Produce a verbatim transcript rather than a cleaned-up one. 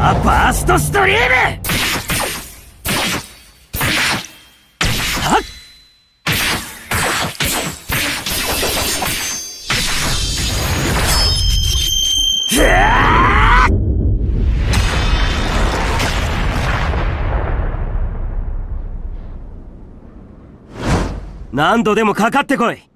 ザ・バーストストリーム。はっ何度でもかかってこい。